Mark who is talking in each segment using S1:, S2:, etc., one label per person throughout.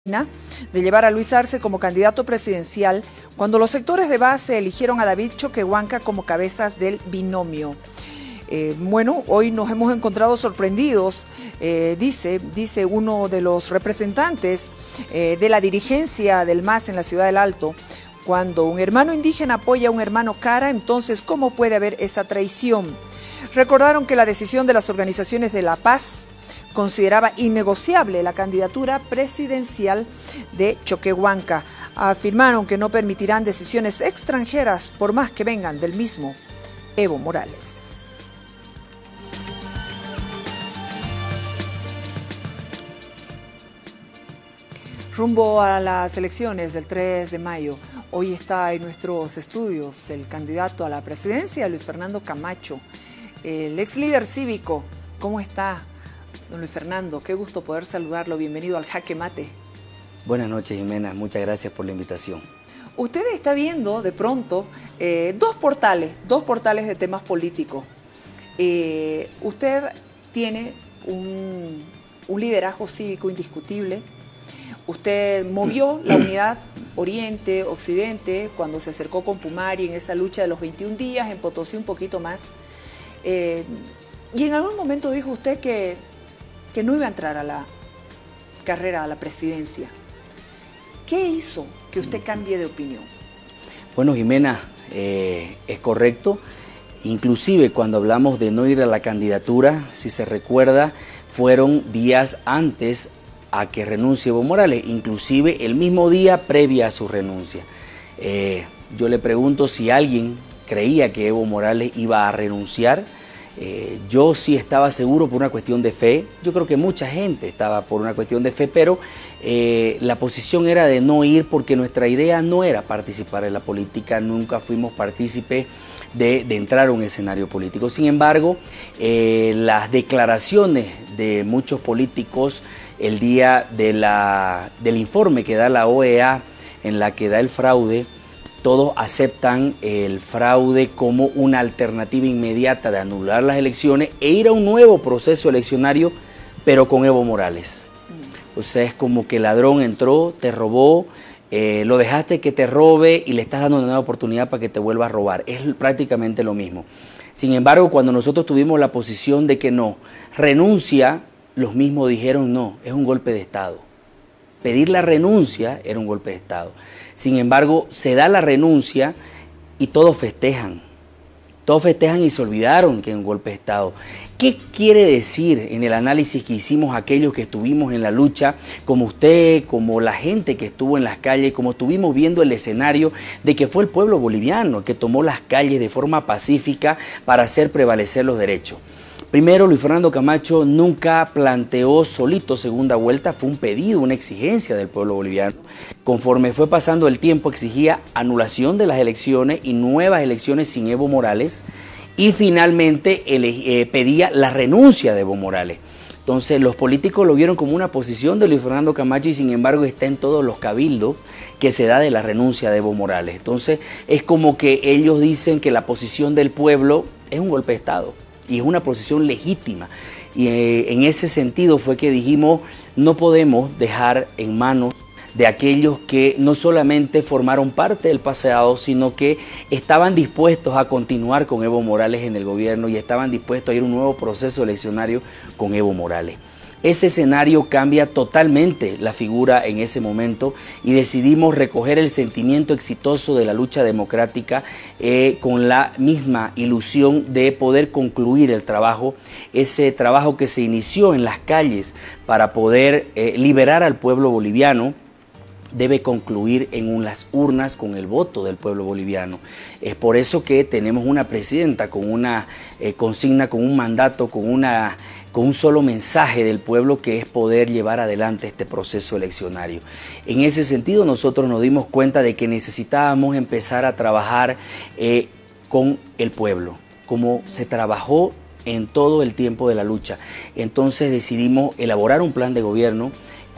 S1: de llevar a Luis Arce como candidato presidencial cuando los sectores de base eligieron a David Choquehuanca como cabezas del binomio. Bueno, hoy nos hemos encontrado sorprendidos, dice uno de los representantes de la dirigencia del MAS en la Ciudad del Alto, cuando un hermano indígena apoya a un hermano cara, entonces ¿cómo puede haber esa traición? Recordaron que la decisión de las organizaciones de la paz consideraba innegociable la candidatura presidencial de Choquehuanca. Afirmaron que no permitirán decisiones extranjeras por más que vengan del mismo Evo Morales. Rumbo a las elecciones del 3 de mayo, hoy está en nuestros estudios el candidato a la presidencia, Luis Fernando Camacho, el ex líder cívico. ¿Cómo está, don Luis Fernando? Qué gusto poder saludarlo. Bienvenido al Jaque Mate.
S2: Buenas noches, Jimena. Muchas gracias por la invitación.
S1: Usted está viendo de pronto dos portales de temas políticos. Usted tiene un liderazgo cívico indiscutible. Usted movió la unidad Oriente-Occidente cuando se acercó con Pumari en esa lucha de los 21 días, en Potosí un poquito más. Y en algún momento dijo usted que no iba a entrar a la carrera a la presidencia. ¿Qué hizo que usted cambie de opinión?
S2: Bueno, Jimena, es correcto. Inclusive cuando hablamos de no ir a la candidatura, si se recuerda, fueron días antes a que renuncie Evo Morales, inclusive el mismo día previa a su renuncia. Yo le pregunto si alguien creía que Evo Morales iba a renunciar. Yo sí estaba seguro por una cuestión de fe. Yo creo que mucha gente estaba por una cuestión de fe, pero la posición era de no ir porque nuestra idea no era participar en la política, nunca fuimos partícipes de entrar a un escenario político. Sin embargo, las declaraciones de muchos políticos el día del informe que da la OEA, en la que da el fraude, todos aceptan el fraude como una alternativa inmediata de anular las elecciones e ir a un nuevo proceso eleccionario, pero con Evo Morales. O sea, es como que el ladrón entró, te robó, lo dejaste que te robe y le estás dando una nueva oportunidad para que te vuelva a robar. Es prácticamente lo mismo. Sin embargo, cuando nosotros tuvimos la posición de que no, renuncia, los mismos dijeron no, es un golpe de Estado. Pedir la renuncia era un golpe de Estado. Sin embargo, se da la renuncia y todos festejan. Todos festejan y se olvidaron que es un golpe de Estado. ¿Qué quiere decir en el análisis que hicimos aquellos que estuvimos en la lucha, como usted, como la gente que estuvo en las calles, como estuvimos viendo el escenario de que fue el pueblo boliviano que tomó las calles de forma pacífica para hacer prevalecer los derechos? Primero, Luis Fernando Camacho nunca planteó solito segunda vuelta, fue un pedido, una exigencia del pueblo boliviano. Conforme fue pasando el tiempo, exigía anulación de las elecciones y nuevas elecciones sin Evo Morales y finalmente pedía la renuncia de Evo Morales. Entonces los políticos lo vieron como una posición de Luis Fernando Camacho y sin embargo está en todos los cabildos que se da de la renuncia de Evo Morales. Entonces es como que ellos dicen que la posición del pueblo es un golpe de Estado. Y es una posición legítima. Y en ese sentido fue que dijimos, no podemos dejar en manos de aquellos que no solamente formaron parte del pasado, sino que estaban dispuestos a continuar con Evo Morales en el gobierno y estaban dispuestos a ir a un nuevo proceso eleccionario con Evo Morales. Ese escenario cambia totalmente la figura en ese momento y decidimos recoger el sentimiento exitoso de la lucha democrática con la misma ilusión de poder concluir el trabajo, ese trabajo que se inició en las calles para poder liberar al pueblo boliviano. Debe concluir en las urnas con el voto del pueblo boliviano. Es por eso que tenemos una presidenta con una consigna, con un mandato, con un solo mensaje del pueblo, que es poder llevar adelante este proceso eleccionario. En ese sentido, nosotros nos dimos cuenta de que necesitábamos empezar a trabajar con el pueblo, como se trabajó en todo el tiempo de la lucha. Entonces decidimos elaborar un plan de gobierno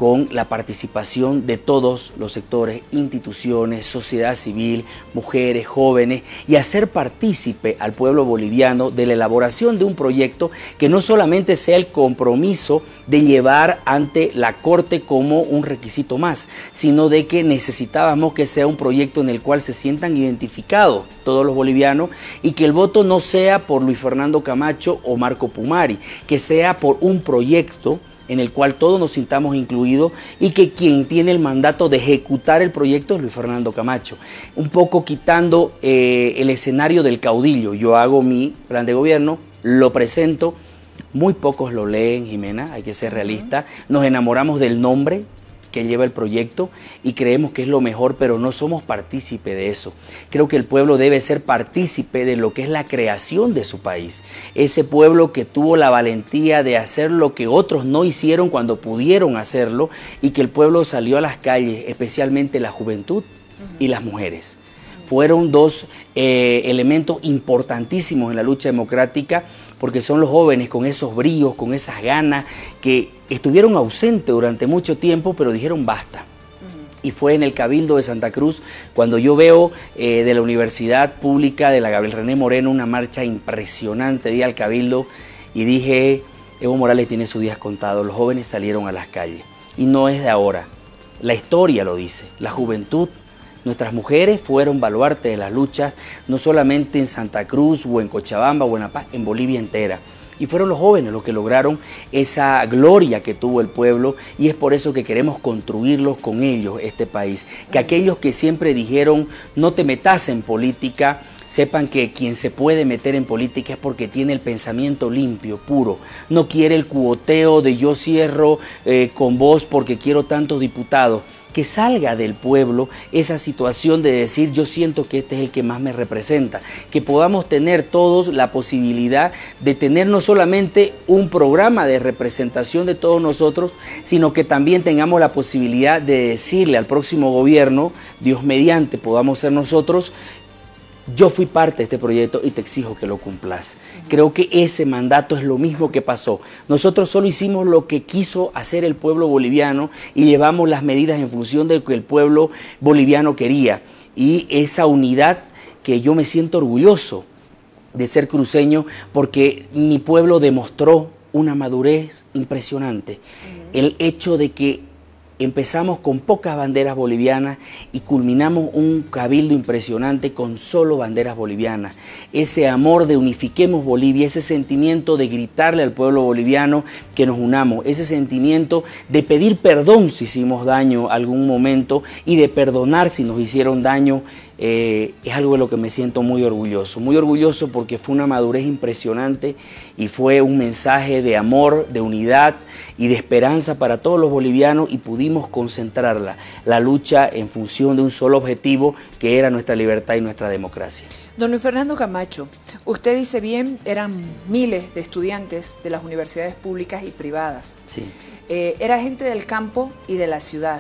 S2: con la participación de todos los sectores, instituciones, sociedad civil, mujeres, jóvenes, y hacer partícipe al pueblo boliviano de la elaboración de un proyecto que no solamente sea el compromiso de llevar ante la Corte como un requisito más, sino de que necesitábamos que sea un proyecto en el cual se sientan identificados todos los bolivianos y que el voto no sea por Luis Fernando Camacho o Marco Pumari, que sea por un proyecto en el cual todos nos sintamos incluidos y que quien tiene el mandato de ejecutar el proyecto es Luis Fernando Camacho. Un poco quitando el escenario del caudillo. Yo hago mi plan de gobierno, lo presento, muy pocos lo leen, Jimena, hay que ser realista. Nos enamoramos del nombre que lleva el proyecto y creemos que es lo mejor, pero no somos partícipe de eso. Creo que el pueblo debe ser partícipe de lo que es la creación de su país. Ese pueblo que tuvo la valentía de hacer lo que otros no hicieron cuando pudieron hacerlo, y que el pueblo salió a las calles, especialmente la juventud y las mujeres. Fueron dos elementos importantísimos en la lucha democrática, porque son los jóvenes con esos bríos, con esas ganas, que estuvieron ausentes durante mucho tiempo, pero dijeron basta. Y fue en el Cabildo de Santa Cruz cuando yo veo de la Universidad Pública de la Gabriel René Moreno una marcha impresionante, di al Cabildo y dije, Evo Morales tiene sus días contados, los jóvenes salieron a las calles. Y no es de ahora, la historia lo dice, la juventud. Nuestras mujeres fueron baluarte de las luchas, no solamente en Santa Cruz o en Cochabamba o en La Paz, en Bolivia entera. Y fueron los jóvenes los que lograron esa gloria que tuvo el pueblo, y es por eso que queremos construirlos con ellos este país. Que aquellos que siempre dijeron no te metas en política, sepan que quien se puede meter en política es porque tiene el pensamiento limpio, puro. No quiere el cuoteo de yo cierro con vos porque quiero tantos diputados. Que salga del pueblo esa situación de decir yo siento que este es el que más me representa, que podamos tener todos la posibilidad de tener no solamente un programa de representación de todos nosotros, sino que también tengamos la posibilidad de decirle al próximo gobierno, Dios mediante podamos ser nosotros, yo fui parte de este proyecto y te exijo que lo cumplas. Creo que ese mandato es lo mismo que pasó. Nosotros solo hicimos lo que quiso hacer el pueblo boliviano y llevamos las medidas en función de lo que el pueblo boliviano quería. Y esa unidad que yo me siento orgulloso de ser cruceño, porque mi pueblo demostró una madurez impresionante. El hecho de que empezamos con pocas banderas bolivianas y culminamos un cabildo impresionante con solo banderas bolivianas. Ese amor de unifiquemos Bolivia, ese sentimiento de gritarle al pueblo boliviano que nos unamos, ese sentimiento de pedir perdón si hicimos daño algún momento y de perdonar si nos hicieron daño, es algo de lo que me siento muy orgulloso porque fue una madurez impresionante y fue un mensaje de amor, de unidad y de esperanza para todos los bolivianos, y pudimos concentrar la lucha en función de un solo objetivo, que era nuestra libertad y nuestra democracia.
S1: Don Luis Fernando Camacho, usted dice bien, eran miles de estudiantes de las universidades públicas y privadas.
S2: Sí.
S1: Era gente del campo y de la ciudad.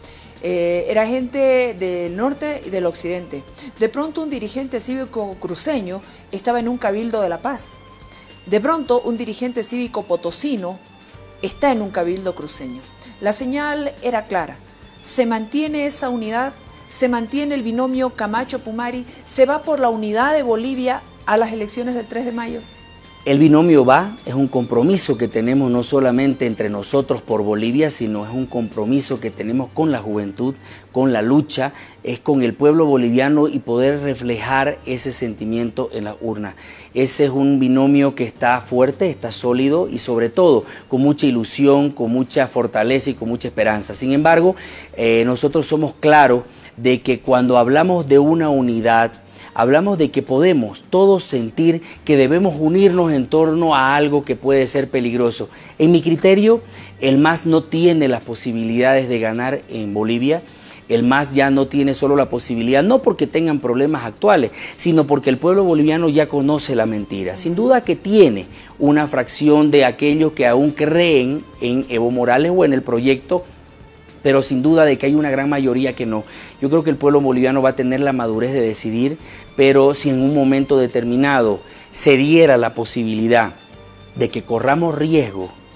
S1: Era gente del norte y del occidente. De pronto un dirigente cívico cruceño estaba en un cabildo de La Paz. De pronto un dirigente cívico potosino está en un cabildo cruceño. La señal era clara. Se mantiene esa unidad, se mantiene el binomio Camacho-Pumari, se va por la unidad de Bolivia a las elecciones del 3 de mayo.
S2: El binomio va, es un compromiso que tenemos no solamente entre nosotros por Bolivia, sino es un compromiso que tenemos con la juventud, con la lucha, es con el pueblo boliviano y poder reflejar ese sentimiento en la urna. Ese es un binomio que está fuerte, está sólido y sobre todo con mucha ilusión, con mucha fortaleza y con mucha esperanza. Sin embargo, nosotros somos claros de que cuando hablamos de una unidad, hablamos de que podemos todos sentir que debemos unirnos en torno a algo que puede ser peligroso. En mi criterio, el MAS no tiene las posibilidades de ganar en Bolivia. El MAS ya no tiene solo la posibilidad, no porque tengan problemas actuales, sino porque el pueblo boliviano ya conoce la mentira. Sin duda que tiene una fracción de aquellos que aún creen en Evo Morales o en el proyecto, pero sin duda de que hay una gran mayoría que no. Yo creo que el pueblo boliviano va a tener la madurez de decidir, pero si en un momento determinado se diera la posibilidad de que corramos riesgo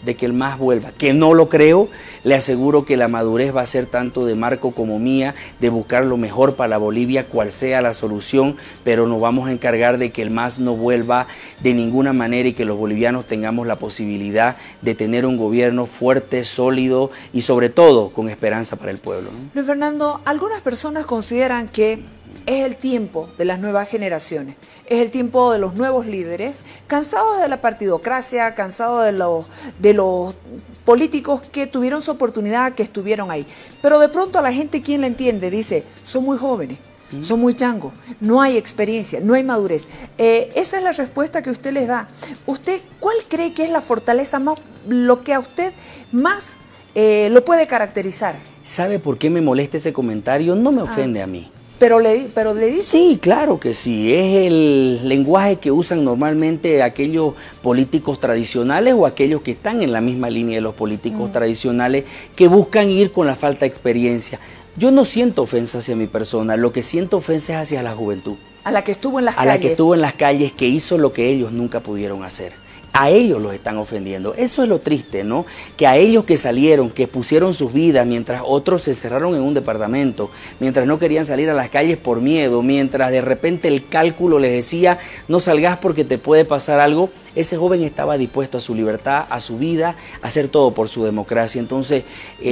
S2: de que el MAS vuelva, que no lo creo. Le aseguro que la madurez va a ser tanto de Marco como mía, de buscar lo mejor para Bolivia, cual sea la solución, pero nos vamos a encargar de que el MAS no vuelva de ninguna manera y que los bolivianos tengamos la posibilidad de tener un gobierno fuerte, sólido y sobre todo con esperanza para el pueblo, ¿no?
S1: Luis Fernando, algunas personas consideran que es el tiempo de las nuevas generaciones, es el tiempo de los nuevos líderes, cansados de la partidocracia, cansados de los políticos que tuvieron su oportunidad, que estuvieron ahí. Pero de pronto a la gente, ¿quién la entiende? Dice, son muy jóvenes, son muy changos, no hay experiencia, no hay madurez. Esa es la respuesta que usted les da. ¿Usted cuál cree que es la fortaleza más, lo que a usted más lo puede caracterizar?
S2: ¿Sabe por qué me molesta ese comentario? No me ofende a mí.
S1: Pero le dice.
S2: Sí, claro que sí. Es el lenguaje que usan normalmente aquellos políticos tradicionales o aquellos que están en la misma línea de los políticos tradicionales que buscan ir con la falta de experiencia. Yo no siento ofensa hacia mi persona, lo que siento ofensa es hacia la juventud.
S1: A la que estuvo en las calles.
S2: A la que estuvo en las calles, que hizo lo que ellos nunca pudieron hacer. A ellos los están ofendiendo. Eso es lo triste, ¿no? Que a ellos que salieron, que pusieron sus vidas, mientras otros se cerraron en un departamento, mientras no querían salir a las calles por miedo, mientras de repente el cálculo les decía, no salgas porque te puede pasar algo, ese joven estaba dispuesto a su libertad, a su vida, a hacer todo por su democracia. Entonces,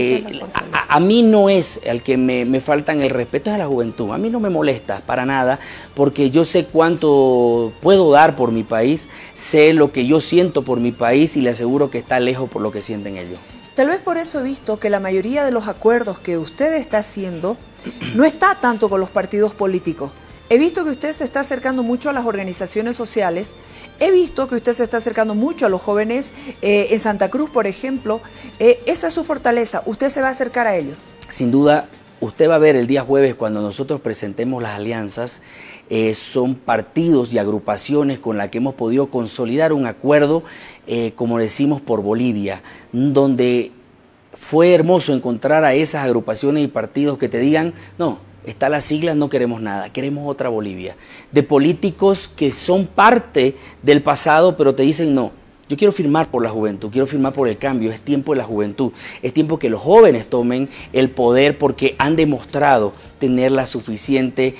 S2: a mí no es el que me faltan el respeto, es a la juventud. A mí no me molesta para nada, porque yo sé cuánto puedo dar por mi país, sé lo que yo siento por mi país y le aseguro que está lejos por lo que sienten ellos.
S1: Tal vez por eso he visto que la mayoría de los acuerdos que usted está haciendo no está tanto con los partidos políticos. He visto que usted se está acercando mucho a las organizaciones sociales, he visto que usted se está acercando mucho a los jóvenes en Santa Cruz, por ejemplo. Esa es su fortaleza, usted se va a acercar a ellos.
S2: Sin duda, usted va a ver el día jueves cuando nosotros presentemos las alianzas, son partidos y agrupaciones con las que hemos podido consolidar un acuerdo, como decimos, por Bolivia, donde fue hermoso encontrar a esas agrupaciones y partidos que te digan, no, está las siglas, no queremos nada, queremos otra Bolivia. De políticos que son parte del pasado, pero te dicen no. Yo quiero firmar por la juventud, quiero firmar por el cambio, es tiempo de la juventud, es tiempo que los jóvenes tomen el poder porque han demostrado tener la suficiente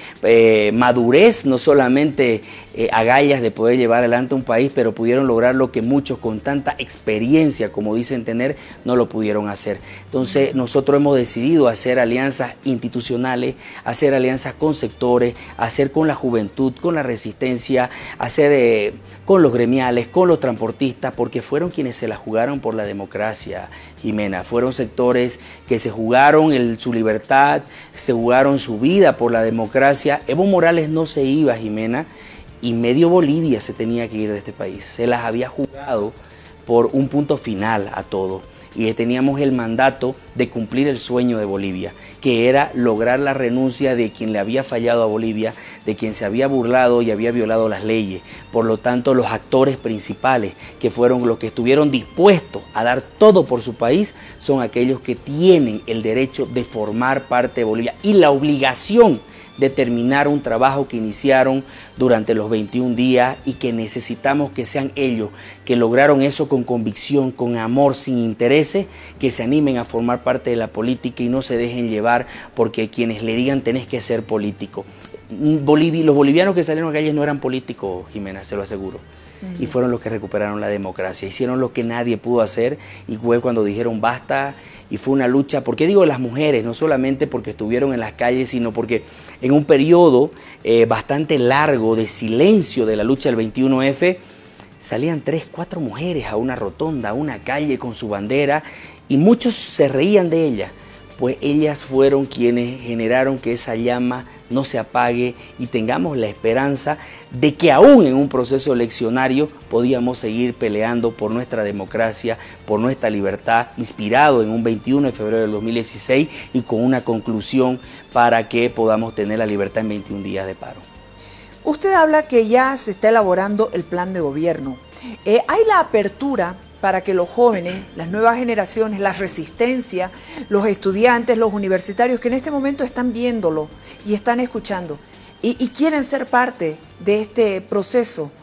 S2: madurez, no solamente agallas de poder llevar adelante un país, pero pudieron lograr lo que muchos con tanta experiencia, como dicen tener, no lo pudieron hacer. Entonces nosotros hemos decidido hacer alianzas institucionales, hacer alianzas con sectores, hacer con la juventud, con la resistencia, hacer con los gremiales, con los transportistas, porque fueron quienes se la jugaron por la democracia, Jimena. Fueron sectores que se jugaron su libertad, se jugaron su vida por la democracia. Evo Morales no se iba, Jimena, y medio Bolivia se tenía que ir de este país. Se las había jugado por un punto final a todo. Y teníamos el mandato de cumplir el sueño de Bolivia, que era lograr la renuncia de quien le había fallado a Bolivia, de quien se había burlado y había violado las leyes. Por lo tanto, los actores principales, que fueron los que estuvieron dispuestos a dar todo por su país, son aquellos que tienen el derecho de formar parte de Bolivia y la obligación de terminar un trabajo que iniciaron durante los 21 días y que necesitamos que sean ellos que lograron eso con convicción, con amor, sin intereses, que se animen a formar parte de la política y no se dejen llevar porque quienes le digan tenés que ser político. Los bolivianos que salieron a calles no eran políticos, Jimena, se lo aseguro. Y fueron los que recuperaron la democracia, hicieron lo que nadie pudo hacer y fue cuando dijeron basta y fue una lucha. ¿Por qué digo las mujeres? No solamente porque estuvieron en las calles, sino porque en un periodo bastante largo de silencio de la lucha del 21F, salían 3, 4 mujeres a una rotonda, a una calle con su bandera y muchos se reían de ellas. Pues ellas fueron quienes generaron que esa llama no se apague y tengamos la esperanza de que aún en un proceso eleccionario podíamos seguir peleando por nuestra democracia, por nuestra libertad, inspirado en un 21 de febrero del 2016 y con una conclusión para que podamos tener la libertad en 21 días de paro.
S1: Usted habla que ya se está elaborando el plan de gobierno. ¿Hay la apertura para que los jóvenes, las nuevas generaciones, la resistencia, los estudiantes, los universitarios que en este momento están viéndolo y están escuchando y quieren ser parte de este proceso,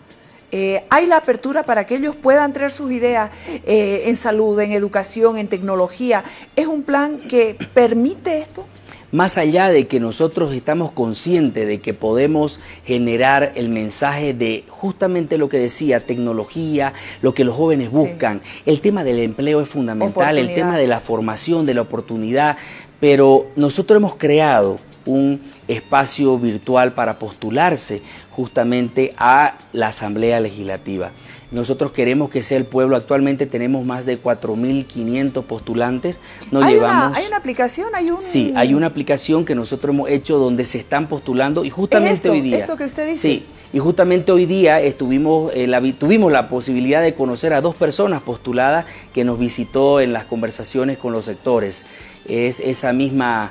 S1: hay la apertura para que ellos puedan traer sus ideas en salud, en educación, en tecnología. ¿Es un plan que permite esto?
S2: Más allá de que nosotros estamos conscientes de que podemos generar el mensaje de justamente lo que decía, tecnología, lo que los jóvenes buscan, sí. El tema del empleo es fundamental, el tema de la formación, de la oportunidad, pero nosotros hemos creado un espacio virtual para postularse justamente a la Asamblea Legislativa. Nosotros queremos que sea el pueblo. Actualmente tenemos más de 4.500 postulantes.
S1: ¿Hay una aplicación?
S2: Sí, hay una aplicación que nosotros hemos hecho donde se están postulando y justamente hoy día...
S1: ¿Esto que usted dice?
S2: Sí, y justamente hoy día tuvimos la posibilidad de conocer a 2 personas postuladas que nos visitó en las conversaciones con los sectores. Es esa misma...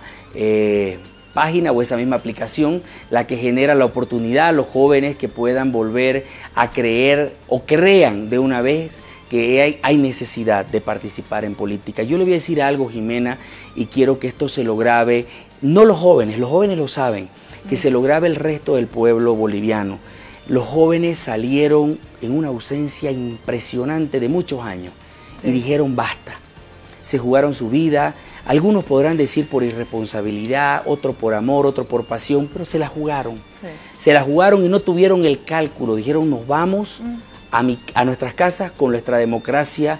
S2: página o esa misma aplicación la que genera la oportunidad a los jóvenes que puedan volver a creer o crean de una vez que hay necesidad de participar en política. Yo le voy a decir algo, Jimena, y quiero que esto se lo grabe, no los jóvenes lo saben, que se lo grabe el resto del pueblo boliviano. Los jóvenes salieron en una ausencia impresionante de muchos años y dijeron basta. Se jugaron su vida, algunos podrán decir por irresponsabilidad, otro por amor, otro por pasión, pero se la jugaron. Sí. Se la jugaron y no tuvieron el cálculo, dijeron nos vamos a nuestras casas con nuestra democracia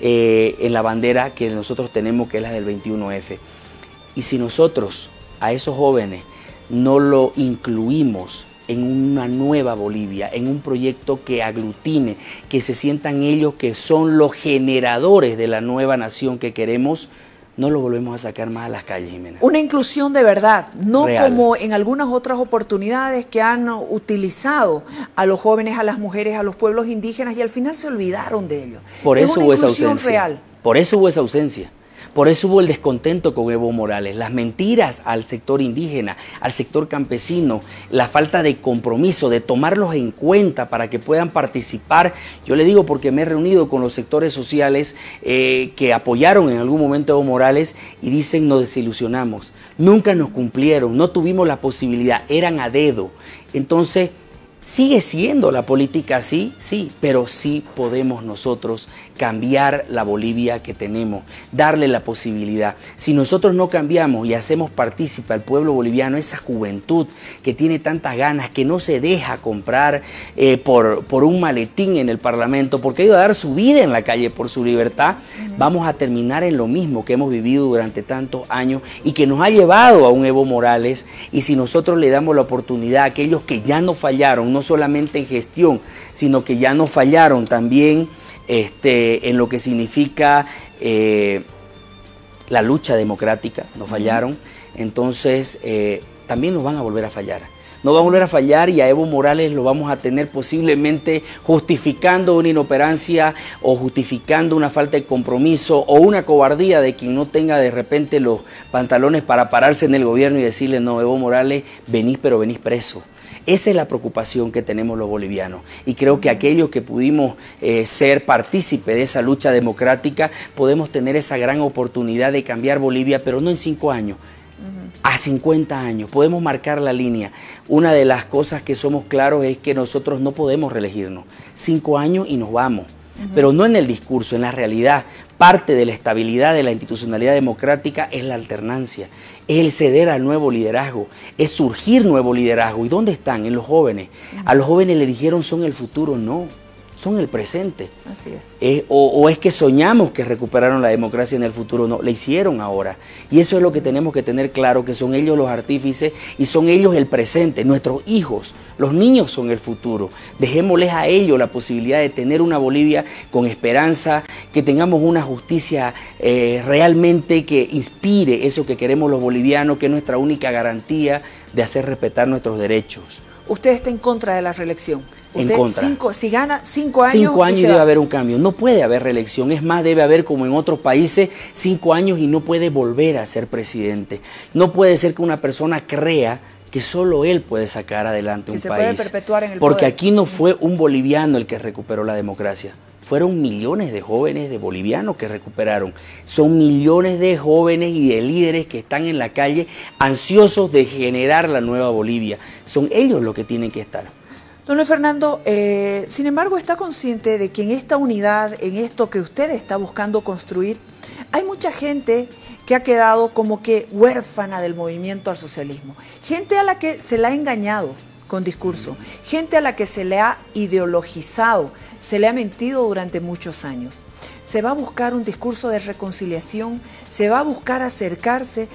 S2: en la bandera que nosotros tenemos, que es la del 21F. Y si nosotros a esos jóvenes no lo incluimos en una nueva Bolivia, en un proyecto que aglutine, que se sientan ellos que son los generadores de la nueva nación que queremos, no lo volvemos a sacar más a las calles, Jimena.
S1: Una inclusión de verdad, no
S2: real,
S1: como en algunas otras oportunidades que han utilizado a los jóvenes, a las mujeres, a los pueblos indígenas y al final se olvidaron de ellos.
S2: Por eso hubo esa ausencia.
S1: Real.
S2: Por eso hubo esa ausencia. Por eso hubo el descontento con Evo Morales, las mentiras al sector indígena, al sector campesino, la falta de compromiso, de tomarlos en cuenta para que puedan participar. Yo le digo porque me he reunido con los sectores sociales que apoyaron en algún momento a Evo Morales y dicen nos desilusionamos, nunca nos cumplieron, no tuvimos la posibilidad, eran a dedo. Entonces, ¿sigue siendo la política así? Sí, pero sí podemos nosotros cambiar la Bolivia que tenemos, darle la posibilidad. Si nosotros no cambiamos y hacemos partícipe al pueblo boliviano, esa juventud que tiene tantas ganas, que no se deja comprar por un maletín en el Parlamento, porque ha ido a dar su vida en la calle por su libertad, vamos a terminar en lo mismo que hemos vivido durante tantos años y que nos ha llevado a un Evo Morales. Y si nosotros le damos la oportunidad a aquellos que ya no fallaron, no solamente en gestión, sino que ya no fallaron también en lo que significa la lucha democrática, no fallaron, entonces también nos van a volver a fallar. Nos van a volver a fallar y a Evo Morales lo vamos a tener posiblemente justificando una inoperancia o justificando una falta de compromiso o una cobardía de quien no tenga de repente los pantalones para pararse en el gobierno y decirle no, Evo Morales, venís pero venís preso. Esa es la preocupación que tenemos los bolivianos y creo que aquellos que pudimos ser partícipes de esa lucha democrática podemos tener esa gran oportunidad de cambiar Bolivia, pero no en 5 años, a 50 años. Podemos marcar la línea. Una de las cosas que somos claros es que nosotros no podemos reelegirnos. 5 años y nos vamos. Pero no en el discurso, en la realidad. Parte de la estabilidad de la institucionalidad democrática es la alternancia, es el ceder al nuevo liderazgo, es surgir nuevo liderazgo. ¿Y dónde están? En los jóvenes. A los jóvenes le dijeron son el futuro, no, son el presente.
S1: Así es.
S2: O es que soñamos que recuperaron la democracia en el futuro, no, la hicieron ahora. Y eso es lo que tenemos que tener claro, que son ellos los artífices y son ellos el presente, nuestros hijos. Los niños son el futuro. Dejémosles a ellos la posibilidad de tener una Bolivia con esperanza, que tengamos una justicia realmente que inspire eso que queremos los bolivianos, que es nuestra única garantía de hacer respetar nuestros derechos.
S1: ¿Usted está en contra de la reelección?
S2: En contra.
S1: Si gana 5 años...
S2: 5 años y debe haber un cambio. No puede haber reelección. Es más, debe haber, como en otros países, 5 años y no puede volver a ser presidente. No puede ser que una persona crea que solo él puede sacar adelante un país.
S1: Que se puede perpetuar en el
S2: Porque
S1: poder.
S2: Aquí no fue un boliviano el que recuperó la democracia. Fueron millones de jóvenes, de bolivianos que recuperaron. Son millones de jóvenes y de líderes que están en la calle ansiosos de generar la nueva Bolivia. Son ellos los que tienen que estar.
S1: Don Luis Fernando, sin embargo, ¿está consciente de que en esta unidad, en esto que usted está buscando construir, hay mucha gente que ha quedado como que huérfana del movimiento al socialismo? Gente a la que se le ha engañado con discurso, gente a la que se le ha ideologizado, se le ha mentido durante muchos años. Se va a buscar un discurso de reconciliación, se va a buscar acercarse,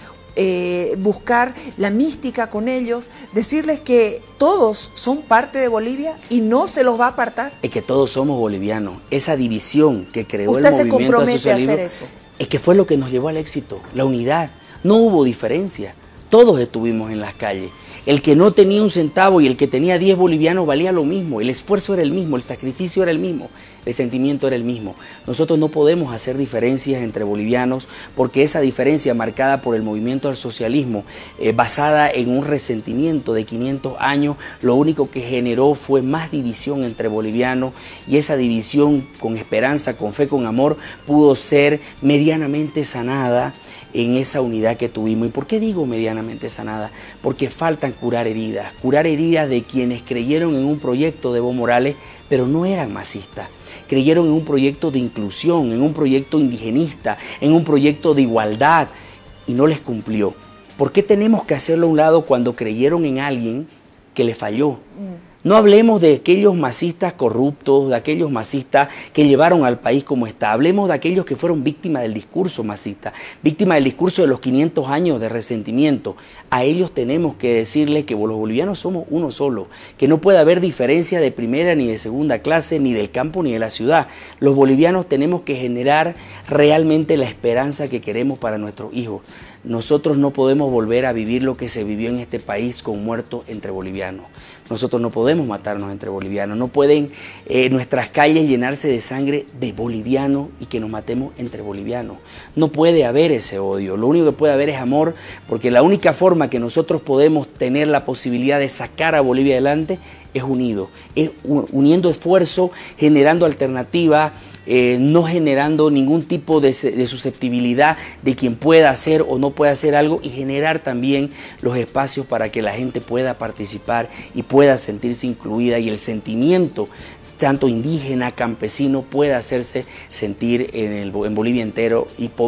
S1: buscar la mística con ellos, decirles que todos son parte de Bolivia y no se los va a apartar.
S2: Es que todos somos bolivianos. Esa división que creó el
S1: movimiento al socialismo. ¿Usted se compromete a hacer eso?
S2: Es que fue lo que nos llevó al éxito, la unidad. No hubo diferencia, todos estuvimos en las calles. El que no tenía un centavo y el que tenía 10 bolivianos valía lo mismo, el esfuerzo era el mismo, el sacrificio era el mismo, el sentimiento era el mismo. Nosotros no podemos hacer diferencias entre bolivianos porque esa diferencia marcada por el movimiento al socialismo, basada en un resentimiento de 500 años, lo único que generó fue más división entre bolivianos, y esa división, con esperanza, con fe, con amor, pudo ser medianamente sanada en esa unidad que tuvimos. ¿Y por qué digo medianamente sanada? Porque faltan curar heridas de quienes creyeron en un proyecto de Evo Morales, pero no eran masistas. Creyeron en un proyecto de inclusión, en un proyecto indigenista, en un proyecto de igualdad, y no les cumplió. ¿Por qué tenemos que hacerlo a un lado cuando creyeron en alguien que le falló? No hablemos de aquellos masistas corruptos, de aquellos masistas que llevaron al país como está. Hablemos de aquellos que fueron víctimas del discurso masista, víctimas del discurso de los 500 años de resentimiento. A ellos tenemos que decirles que los bolivianos somos uno solo, que no puede haber diferencia de primera ni de segunda clase, ni del campo ni de la ciudad. Los bolivianos tenemos que generar realmente la esperanza que queremos para nuestros hijos. Nosotros no podemos volver a vivir lo que se vivió en este país con muertos entre bolivianos. Nosotros no podemos matarnos entre bolivianos. No pueden nuestras calles llenarse de sangre de bolivianos y que nos matemos entre bolivianos. No puede haber ese odio. Lo único que puede haber es amor, porque la única forma que nosotros podemos tener la posibilidad de sacar a Bolivia adelante es unido, es uniendo esfuerzo, generando alternativas, no generando ningún tipo de susceptibilidad de quien pueda hacer o no pueda hacer algo, y generar también los espacios para que la gente pueda participar y pueda sentirse incluida, y el sentimiento tanto indígena, campesino, pueda hacerse sentir en Bolivia entera,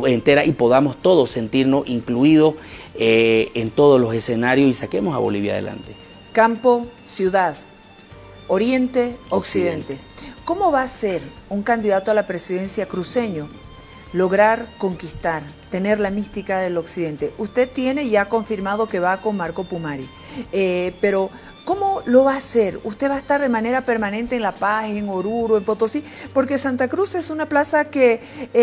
S2: y podamos todos sentirnos incluidos en todos los escenarios y saquemos a Bolivia adelante.
S1: Campo, ciudad, oriente, occidente. ¿Cómo va a ser un candidato a la presidencia cruceño lograr conquistar, tener la mística del occidente? Usted tiene ya confirmado que va con Marco Pumari, pero ¿cómo lo va a hacer? ¿Usted va a estar de manera permanente en La Paz, en Oruro, en Potosí? Porque Santa Cruz es una plaza que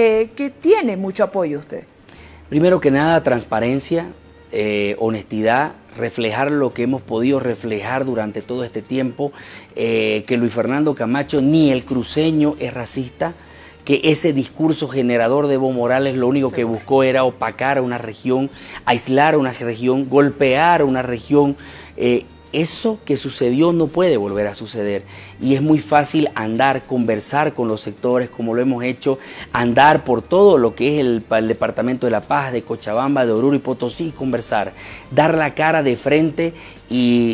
S1: tiene mucho apoyo usted.
S2: Primero que nada, transparencia, honestidad, reflejar lo que hemos podido reflejar durante todo este tiempo, que Luis Fernando Camacho ni el cruceño es racista, que ese discurso generador de Evo Morales lo único que buscó era opacar a una región, aislar a una región, golpear a una región. Eso que sucedió no puede volver a suceder, y es muy fácil andar, conversar con los sectores como lo hemos hecho, andar por todo lo que es el departamento de La Paz, de Cochabamba, de Oruro y Potosí, conversar, dar la cara de frente. Y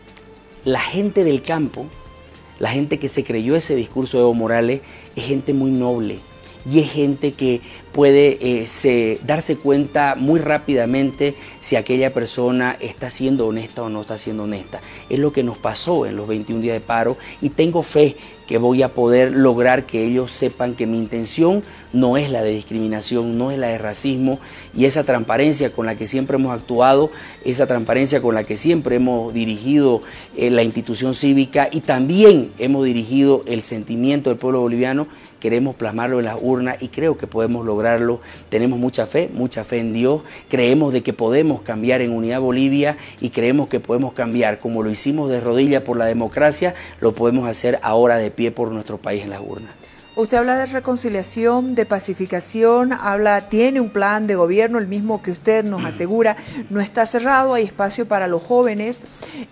S2: la gente del campo, la gente que se creyó ese discurso de Evo Morales, es gente muy noble. Y es gente que puede darse cuenta muy rápidamente si aquella persona está siendo honesta o no está siendo honesta. Es lo que nos pasó en los 21 días de paro, y tengo fe que voy a poder lograr que ellos sepan que mi intención no es la de discriminación, no es la de racismo, y esa transparencia con la que siempre hemos actuado, esa transparencia con la que siempre hemos dirigido la institución cívica, y también hemos dirigido el sentimiento del pueblo boliviano, queremos plasmarlo en las urnas, y creo que podemos lograrlo. Tenemos mucha fe en Dios, creemos de que podemos cambiar en Unidad Bolivia, y creemos que podemos cambiar como lo hicimos de rodillas por la democracia, lo podemos hacer ahora de pie por nuestro país en las urnas.
S1: Usted habla de reconciliación, de pacificación, tiene un plan de gobierno, el mismo que usted nos asegura, no está cerrado, hay espacio para los jóvenes.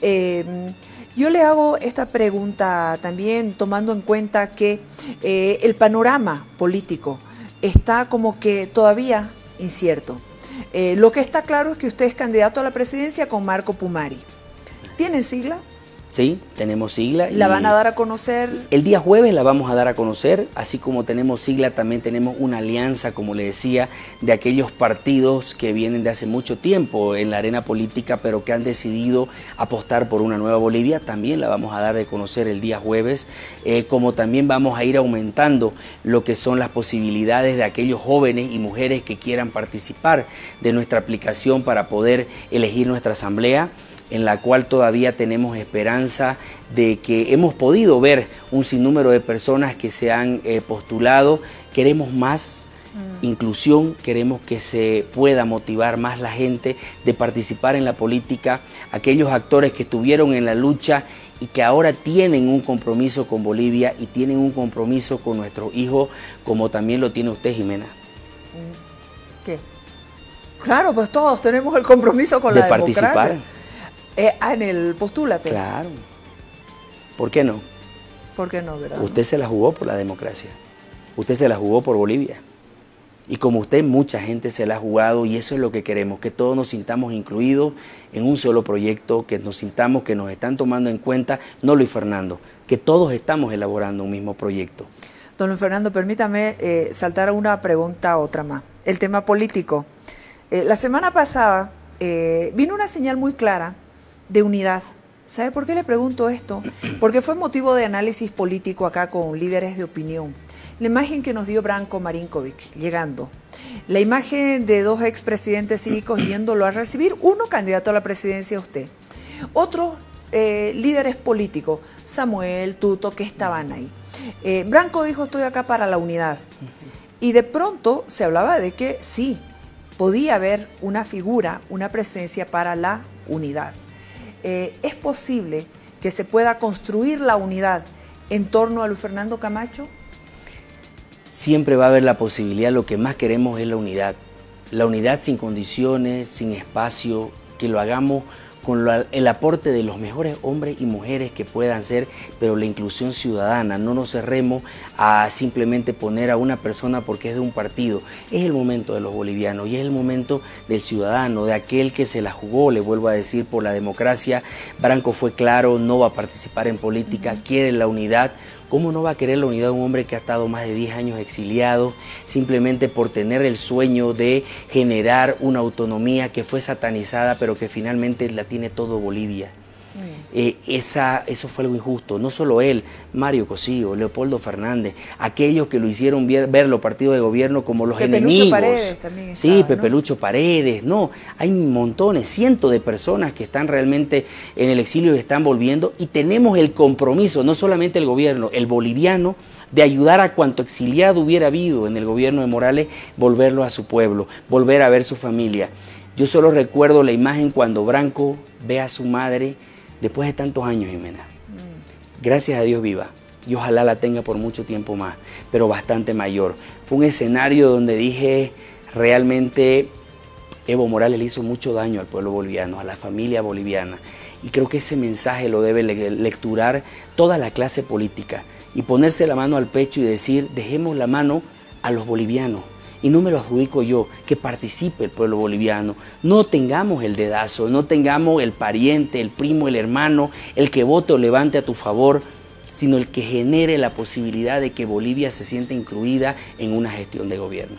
S1: Yo le hago esta pregunta también tomando en cuenta que el panorama político está como que todavía incierto. Lo que está claro es que usted es candidato a la presidencia con Marco Pumari. ¿Tienen sigla?
S2: Sí, tenemos sigla.
S1: ¿La van a dar a conocer?
S2: El día jueves la vamos a dar a conocer, así como tenemos sigla, también tenemos una alianza, como le decía, de aquellos partidos que vienen de hace mucho tiempo en la arena política, pero que han decidido apostar por una nueva Bolivia. También la vamos a dar a conocer el día jueves, como también vamos a ir aumentando lo que son las posibilidades de aquellos jóvenes y mujeres que quieran participar de nuestra aplicación para poder elegir nuestra asamblea, en la cual todavía tenemos esperanza de que hemos podido ver un sinnúmero de personas que se han postulado. Queremos más inclusión, queremos que se pueda motivar más la gente de participar en la política, aquellos actores que estuvieron en la lucha y que ahora tienen un compromiso con Bolivia y tienen un compromiso con nuestros hijos, como también lo tiene usted, Jimena.
S1: ¿Qué? Claro, pues todos tenemos el compromiso con la democracia. De participar. En el postúlate.
S2: Claro. ¿Por qué no?
S1: ¿Por qué no, verdad?
S2: Usted se la jugó por la democracia. Usted se la jugó por Bolivia. Y como usted, mucha gente se la ha jugado, y eso es lo que queremos, que todos nos sintamos incluidos en un solo proyecto, que nos sintamos que nos están tomando en cuenta, no Luis Fernando, que todos estamos elaborando un mismo proyecto.
S1: Don Luis Fernando, permítame saltar a una pregunta a otra más. El tema político. La semana pasada vino una señal muy clara de unidad. ¿Sabe por qué le pregunto esto? Porque fue motivo de análisis político acá con líderes de opinión. La imagen que nos dio Branko Marinkovic llegando, la imagen de dos expresidentes cívicos yéndolo a recibir, uno candidato a la presidencia, usted, otros líderes políticos, Samuel, Tuto, que estaban ahí. Branko dijo: estoy acá para la unidad. Y de pronto se hablaba de que sí, podía haber una figura, una presencia para la unidad. ¿Es posible que se pueda construir la unidad en torno a Luis Fernando Camacho?
S2: Siempre va a haber la posibilidad. Lo que más queremos es la unidad. La unidad sin condiciones, sin espacio, que lo hagamos con el aporte de los mejores hombres y mujeres que puedan ser, pero la inclusión ciudadana. No nos cerremos a simplemente poner a una persona porque es de un partido. Es el momento de los bolivianos y es el momento del ciudadano, de aquel que se la jugó, le vuelvo a decir, por la democracia. Branko fue claro, no va a participar en política, quiere la unidad. ¿Cómo no va a querer la unidad de un hombre que ha estado más de 10 años exiliado, simplemente por tener el sueño de generar una autonomía que fue satanizada, pero que finalmente la tiene todo Bolivia? Eso fue algo injusto. No solo él, Mario Cosío, Leopoldo Fernández, aquellos que lo hicieron ver los partidos de gobierno como los enemigos.
S1: Paredes también estaba,
S2: sí, Pepe Lucho Paredes. No, hay montones, cientos de personas que están realmente en el exilio y están volviendo, y tenemos el compromiso, no solamente el gobierno, el boliviano, de ayudar a cuanto exiliado hubiera habido en el gobierno de Morales, volverlo a su pueblo, volver a ver su familia. Yo solo recuerdo la imagen cuando Branko ve a su madre después de tantos años, Jimena. Gracias a Dios viva, y ojalá la tenga por mucho tiempo más, pero bastante mayor. Fue un escenario donde dije, realmente Evo Morales le hizo mucho daño al pueblo boliviano, a la familia boliviana, y creo que ese mensaje lo debe lecturar toda la clase política y ponerse la mano al pecho y decir: dejemos la mano a los bolivianos. Y no me lo adjudico yo, que participe el pueblo boliviano. No tengamos el dedazo, no tengamos el pariente, el primo, el hermano, el que vote o levante a tu favor, sino el que genere la posibilidad de que Bolivia se sienta incluida en una gestión de gobierno.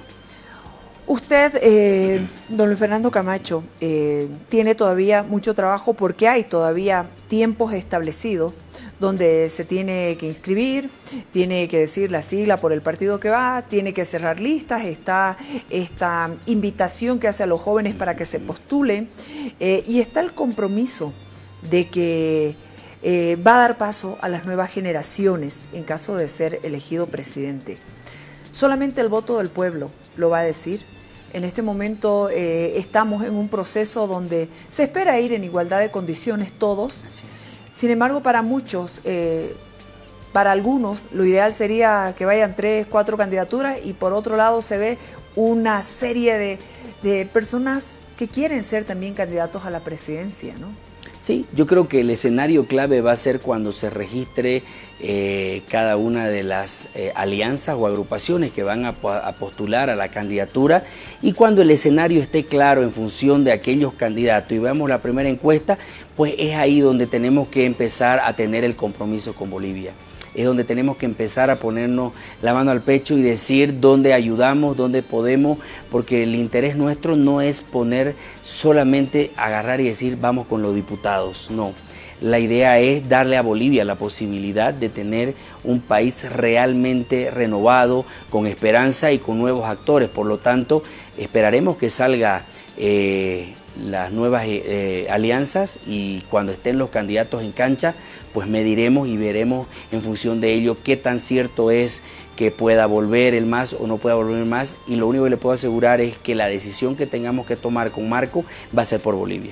S1: Usted, don Luis Fernando Camacho, tiene todavía mucho trabajo, porque hay todavía tiempos establecidos donde se tiene que inscribir, tiene que decir la sigla por el partido que va, tiene que cerrar listas, está esta invitación que hace a los jóvenes para que se postulen, y está el compromiso de que va a dar paso a las nuevas generaciones en caso de ser elegido presidente. Solamente el voto del pueblo lo va a decir. En este momento estamos en un proceso donde se espera ir en igualdad de condiciones todos.
S2: Así es.
S1: Sin embargo, para muchos, para algunos, lo ideal sería que vayan 3, 4 candidaturas, y por otro lado se ve una serie de personas que quieren ser también candidatos a la presidencia, ¿no?
S2: Sí, yo creo que el escenario clave va a ser cuando se registre cada una de las alianzas o agrupaciones que van a postular a la candidatura, y cuando el escenario esté claro en función de aquellos candidatos y veamos la primera encuesta, pues es ahí donde tenemos que empezar a tener el compromiso con Bolivia. Es donde tenemos que empezar a ponernos la mano al pecho y decir dónde ayudamos, dónde podemos, porque el interés nuestro no es poner solamente, agarrar y decir vamos con los diputados, no. La idea es darle a Bolivia la posibilidad de tener un país realmente renovado, con esperanza y con nuevos actores. Por lo tanto, esperaremos que salga las nuevas alianzas, y cuando estén los candidatos en cancha, pues mediremos y veremos en función de ello qué tan cierto es que pueda volver el MAS o no pueda volver el MAS, y lo único que le puedo asegurar es que la decisión que tengamos que tomar con Marco va a ser por Bolivia.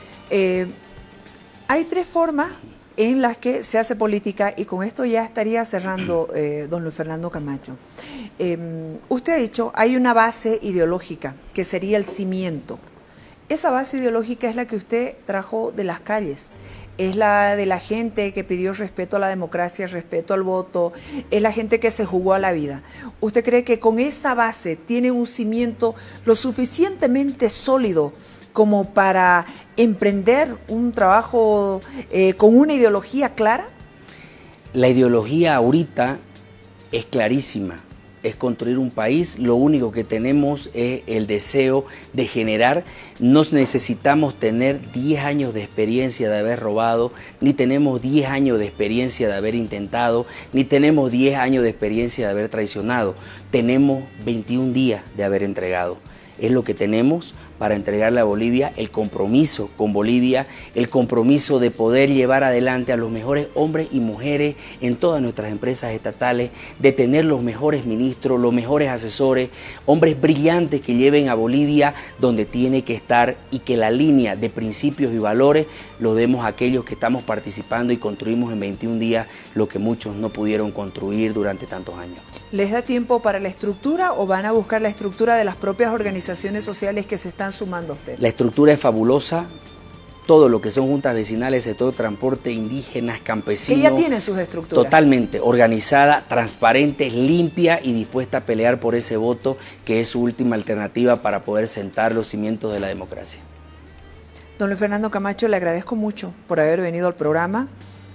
S1: Hay tres formas en las que se hace política, y con esto ya estaría cerrando, don Luis Fernando Camacho. Usted ha dicho, hay una base ideológica que sería el cimiento. Esa base ideológica es la que usted trajo de las calles, es la de la gente que pidió respeto a la democracia, respeto al voto, es la gente que se jugó a la vida. ¿Usted cree que con esa base tiene un cimiento lo suficientemente sólido como para emprender un trabajo con una ideología clara?
S2: La ideología ahorita es clarísima. Es construir un país. Lo único que tenemos es el deseo de generar. No necesitamos tener 10 años de experiencia de haber robado, ni tenemos 10 años de experiencia de haber intentado, ni tenemos 10 años de experiencia de haber traicionado. Tenemos 21 días de haber entregado. Es lo que tenemos para entregarle a Bolivia, el compromiso con Bolivia, el compromiso de poder llevar adelante a los mejores hombres y mujeres en todas nuestras empresas estatales, de tener los mejores ministros, los mejores asesores, hombres brillantes que lleven a Bolivia donde tiene que estar, y que la línea de principios y valores lo demos a aquellos que estamos participando y construimos en 21 días lo que muchos no pudieron construir durante tantos años.
S1: ¿Les da tiempo para la estructura o van a buscar la estructura de las propias organizaciones sociales que se están sumando a usted?
S2: La estructura es fabulosa. Todo lo que son juntas vecinales, sector transporte, indígenas, campesinos.
S1: Ella tiene sus estructuras.
S2: Totalmente organizada, transparente, limpia y dispuesta a pelear por ese voto que es su última alternativa para poder sentar los cimientos de la democracia.
S1: Don Luis Fernando Camacho, le agradezco mucho por haber venido al programa.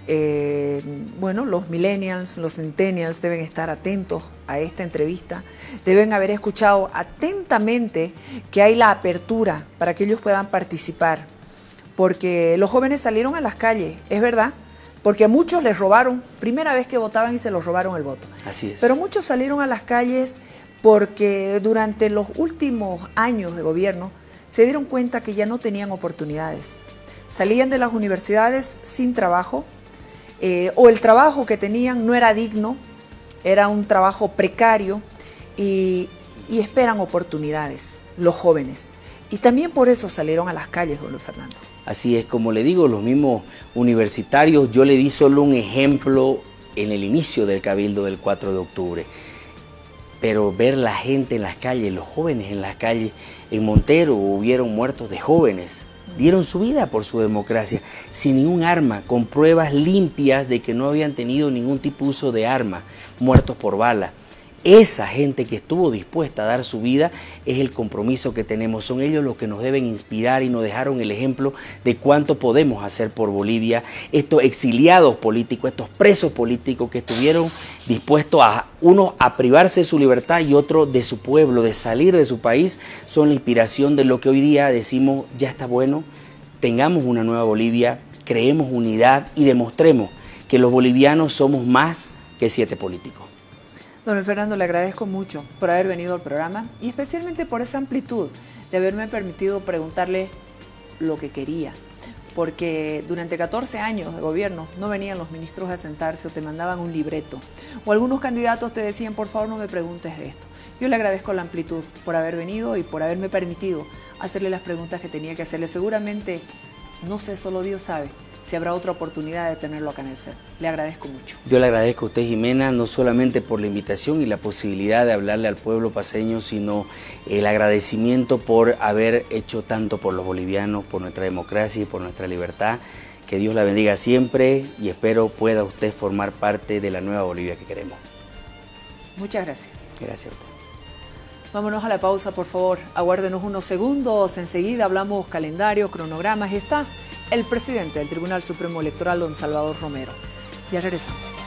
S1: Bueno, los millennials, los centennials deben estar atentos a esta entrevista, deben haber escuchado atentamente que hay la apertura para que ellos puedan participar, porque los jóvenes salieron a las calles, es verdad, porque a muchos les robaron, primera vez que votaban y se los robaron el voto.
S2: Así es.
S1: Pero muchos salieron a las calles porque durante los últimos años de gobierno se dieron cuenta que ya no tenían oportunidades, salían de las universidades sin trabajo, o el trabajo que tenían no era digno, era un trabajo precario, y esperan oportunidades los jóvenes. Y también por eso salieron a las calles, don Luis Fernando.
S2: Así es, como le digo, los mismos universitarios, yo le di solo un ejemplo en el inicio del Cabildo del 4 de octubre. Pero ver la gente en las calles, los jóvenes en las calles, en Montero hubieron muertos de jóvenes. Dieron su vida por su democracia, sin ningún arma, con pruebas limpias de que no habían tenido ningún tipo de uso de arma, muertos por bala. Esa gente que estuvo dispuesta a dar su vida es el compromiso que tenemos. Son ellos los que nos deben inspirar y nos dejaron el ejemplo de cuánto podemos hacer por Bolivia. Estos exiliados políticos, estos presos políticos que estuvieron dispuestos a uno a privarse de su libertad y otro de su pueblo, de salir de su país, son la inspiración de lo que hoy día decimos, ya está bueno, tengamos una nueva Bolivia, creemos unidad y demostremos que los bolivianos somos más que 7 políticos.
S1: Don Fernando, le agradezco mucho por haber venido al programa y especialmente por esa amplitud de haberme permitido preguntarle lo que quería, porque durante 14 años de gobierno no venían los ministros a sentarse o te mandaban un libreto, o algunos candidatos te decían, por favor no me preguntes de esto. Yo le agradezco la amplitud por haber venido y por haberme permitido hacerle las preguntas que tenía que hacerle. Seguramente, no sé, solo Dios sabe si habrá otra oportunidad de tenerlo acá en el set. Le agradezco mucho.
S2: Yo le agradezco a usted, Jimena, no solamente por la invitación y la posibilidad de hablarle al pueblo paceño, sino el agradecimiento por haber hecho tanto por los bolivianos, por nuestra democracia y por nuestra libertad. Que Dios la bendiga siempre y espero pueda usted formar parte de la nueva Bolivia que queremos.
S1: Muchas gracias.
S2: Gracias a usted.
S1: Vámonos a la pausa, por favor. Aguárdenos unos segundos. Enseguida hablamos calendario, cronogramas. Y está el presidente del Tribunal Supremo Electoral, don Salvador Romero. Ya regresamos.